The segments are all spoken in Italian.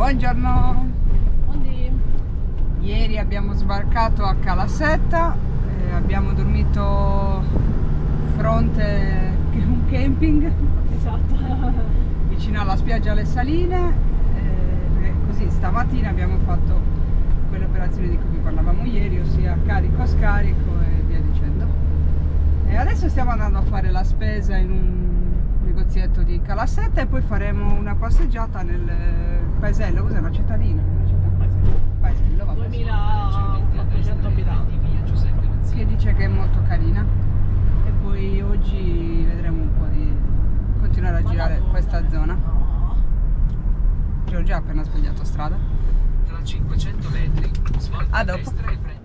Buongiorno. Buondì. Ieri abbiamo sbarcato a Calasetta, abbiamo dormito fronte un camping. Esatto. Vicino alla spiaggia alle Saline, così stamattina abbiamo fatto quelle operazioni di cui vi parlavamo ieri, ossia carico, scarico e via dicendo. E adesso stiamo andando a fare la spesa in un negozietto di Calasetta e poi faremo una passeggiata nel paesello. Cos'è, una cittadina? Una città, paesello, vabbè. 2400 abitanti. Che dice che è molto carina. E poi oggi vedremo un po' di continuare a girare questa zona. Giorgio ha appena sbagliato strada. Tra 500 metri, svolta A a dopo. destra e prendi.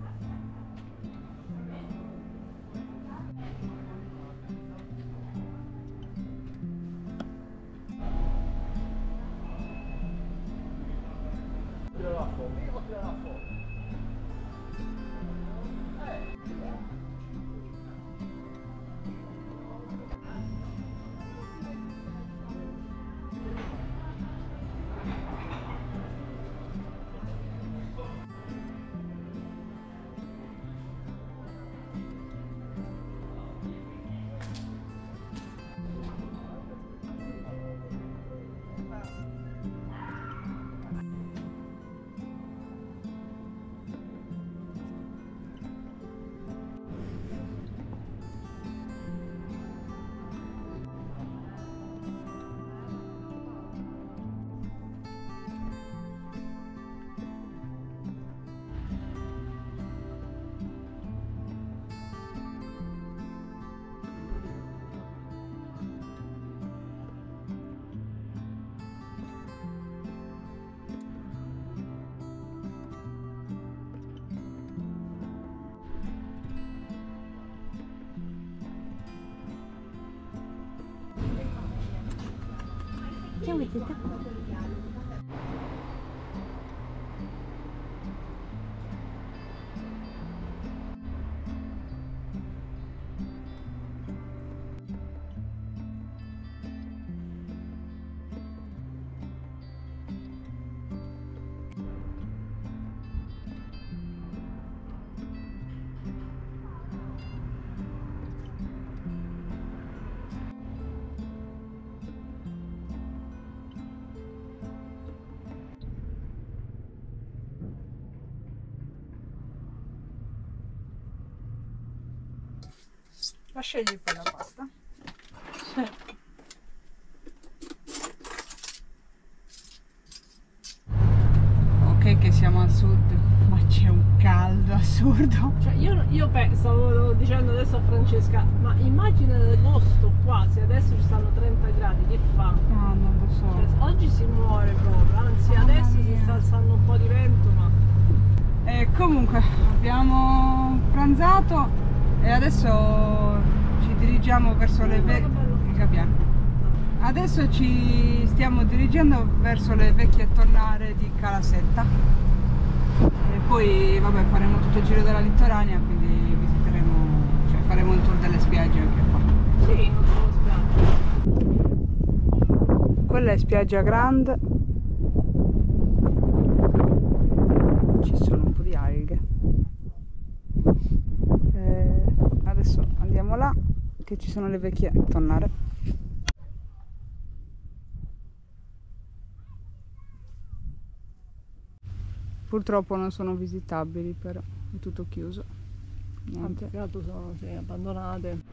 Che avete? La scegli poi la pasta? Sì. Ok che siamo al sud, ma c'è un caldo assurdo. Cioè io stavo dicendo adesso a Francesca, ma immagina l'agosto qua, se adesso ci stanno 30 gradi, che fa? No, non lo so. Cioè, oggi si muore proprio, anzi adesso si sta alzando un po' di vento, ma Comunque abbiamo pranzato e adesso ci dirigiamo verso le Adesso ci stiamo dirigendo verso le vecchie tonnare di Calasetta e poi vabbè faremo tutto il giro della Littorania, quindi visiteremo, cioè faremo un tour delle spiagge anche qua. sì, non solo spiaggia. Quella è spiaggia grande, ci sono un po' di alghe. Adesso andiamo là che ci sono le vecchie tonnare. Purtroppo non sono visitabili, però è tutto chiuso. Niente. Peccato, sono abbandonate.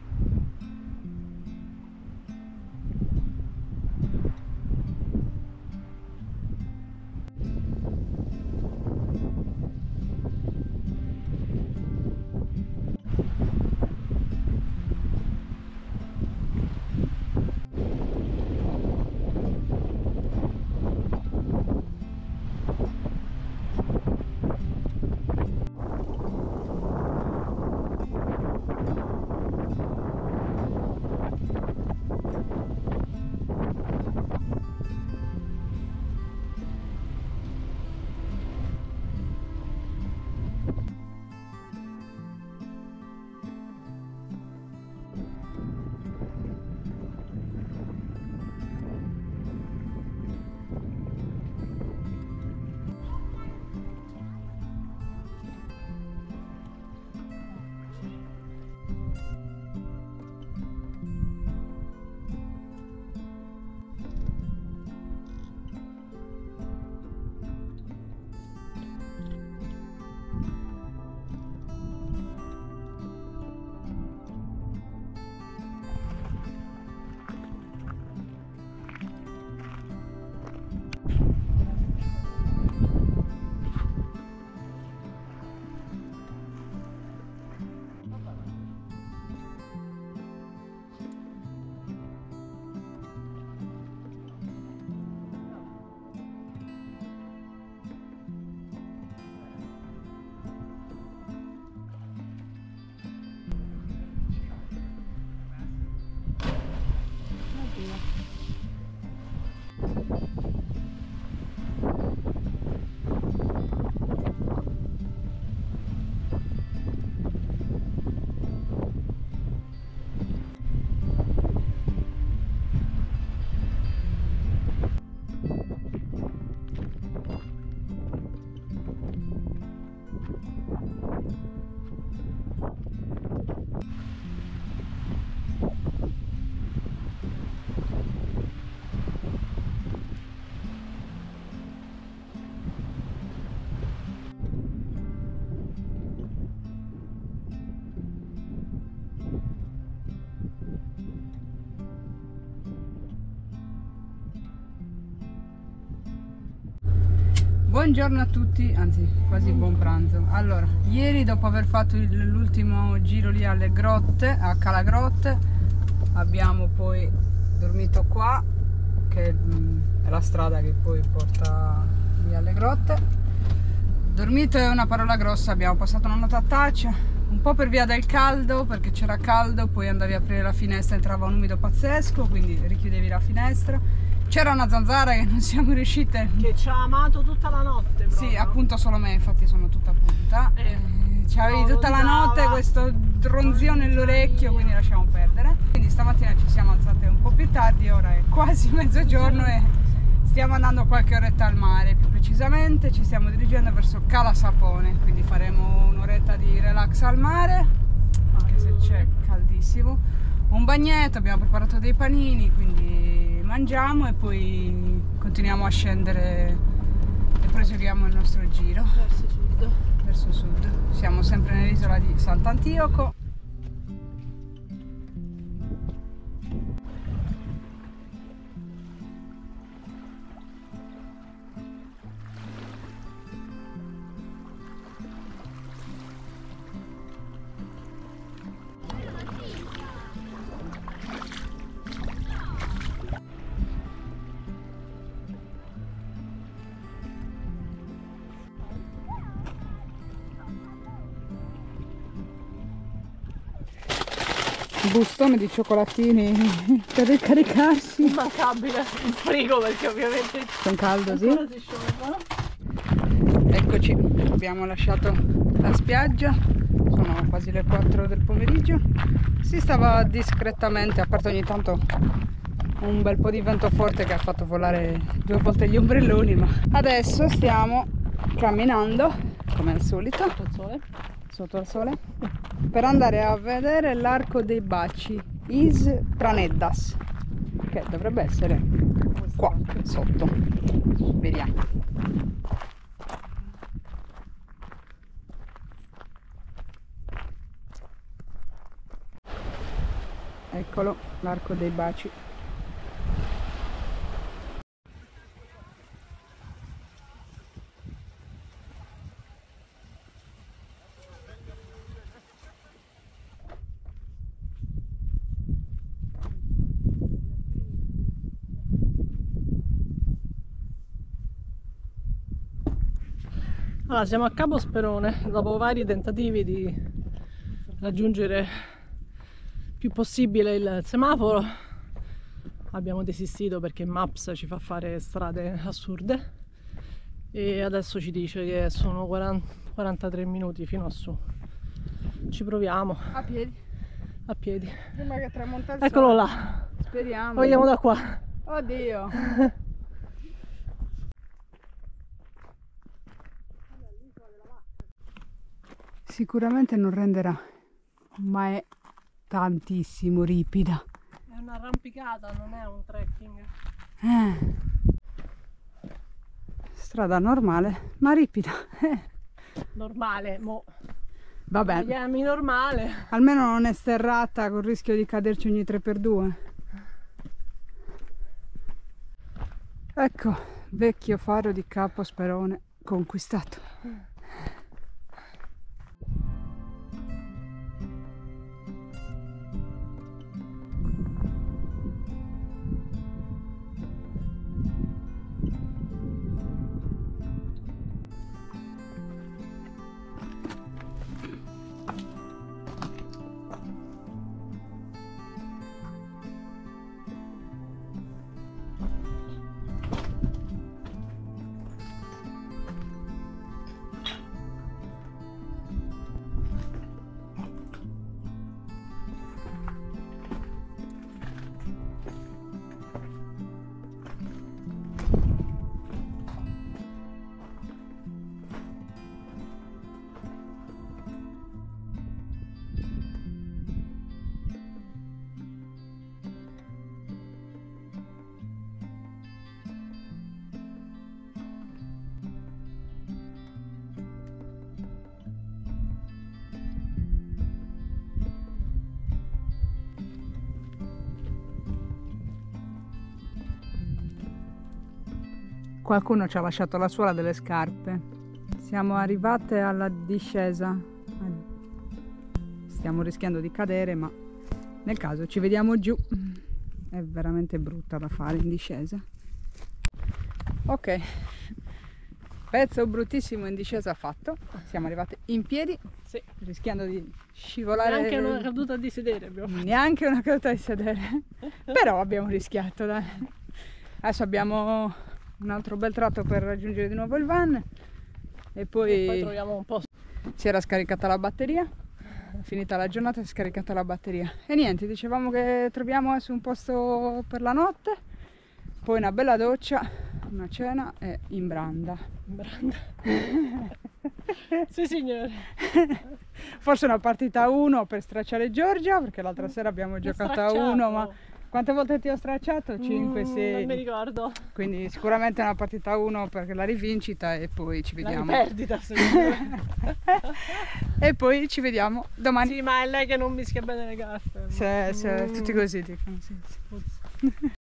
Buongiorno a tutti, anzi quasi buon pranzo. Allora, ieri dopo aver fatto l'ultimo giro lì alle grotte, a Cala Grotte, abbiamo poi dormito qua, che è la strada che poi porta lì alle grotte. Dormito è una parola grossa, abbiamo passato una notte a taccia, un po' per via del caldo, perché c'era caldo, poi andavi a aprire la finestra, entrava un umido pazzesco, quindi richiudevi la finestra. C'era una zanzara che non siamo riuscite, che ci ha amato tutta la notte proprio. Sì, appunto solo me, infatti sono tutta punta. C'avevi tutta la notte questo ronzio nell'orecchio, quindi lasciamo perdere. Quindi stamattina ci siamo alzate un po' più tardi, ora è quasi mezzogiorno e stiamo andando qualche oretta al mare. Più precisamente ci stiamo dirigendo verso Cala Sapone, quindi faremo un'oretta di relax al mare, anche se c'è caldissimo. Un bagnetto, abbiamo preparato dei panini, quindi mangiamo e poi continuiamo a scendere e proseguiamo il nostro giro verso sud. Verso sud. Siamo sempre nell'isola di Sant'Antioco. Bustone di cioccolatini per ricaricarsi. Immancabile il frigo, perché ovviamente con caldo, sì. si sciolgono. Eccoci, abbiamo lasciato la spiaggia, sono quasi le 4 del pomeriggio. Si stava discretamente, a parte ogni tanto un bel po' di vento forte che ha fatto volare 2 volte gli ombrelloni, ma adesso stiamo camminando come al solito sotto il sole per andare a vedere l'arco dei baci, Is Praneddas, che dovrebbe essere qua sotto. Vediamo. Eccolo l'arco dei baci. Allora, siamo a Capo Sperone, dopo vari tentativi di raggiungere il più possibile il semaforo abbiamo desistito perché Maps ci fa fare strade assurde e adesso ci dice che sono 43 minuti fino a su. Ci proviamo. A piedi. A piedi. Prima che tramonta il Eccolo sole. là. Speriamo. Vogliamo da qua. Oddio. Sicuramente non renderà, ma è tantissimo ripida. È un'arrampicata, non è un trekking. Strada normale, ma ripida. Normale, mo. Vabbè. Miami normale. Almeno non è sterrata col rischio di caderci ogni 3x2. Ecco, vecchio faro di Capo Sperone conquistato. Qualcuno ci ha lasciato la suola delle scarpe. Siamo arrivate alla discesa. Stiamo rischiando di cadere, ma nel caso ci vediamo giù. È veramente brutta da fare in discesa. Ok, pezzo bruttissimo in discesa fatto. Siamo arrivate in piedi, Sì. rischiando di scivolare. Neanche una caduta di sedere abbiamo fatto. Neanche una caduta di sedere. Però abbiamo rischiato, dai. Adesso abbiamo un altro bel tratto per raggiungere di nuovo il van. E Poi troviamo un po'. si era scaricata la batteria. Finita la giornata si è scaricata la batteria. E niente, dicevamo che troviamo adesso un posto per la notte. Poi una bella doccia, una cena e in branda. Branda. Sì, signore. Forse una partita a 1 per stracciare Giorgia, perché l'altra sera abbiamo giocato a 1, ma quante volte ti ho stracciato? 5, 6. Non mi ricordo. Quindi sicuramente una partita a 1 per la rivincita e poi ci vediamo. La perdita, signore. E poi ci vediamo domani. Sì, ma è lei che non mischia bene le carte. Se tutti così dicono, sì.